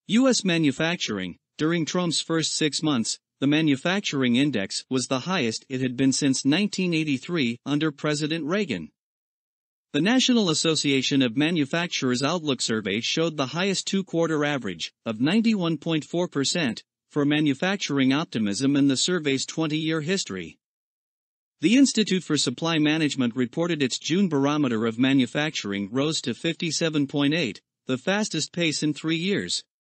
U.S. manufacturing. During Trump's first 6 months, the manufacturing index was the highest it had been since 1983 under President Reagan. The National Association of Manufacturers Outlook survey showed the highest two-quarter average of 91.4% for manufacturing optimism in the survey's 20-year history. The Institute for Supply Management reported its June barometer of manufacturing rose to 57.8, the fastest pace in 3 years.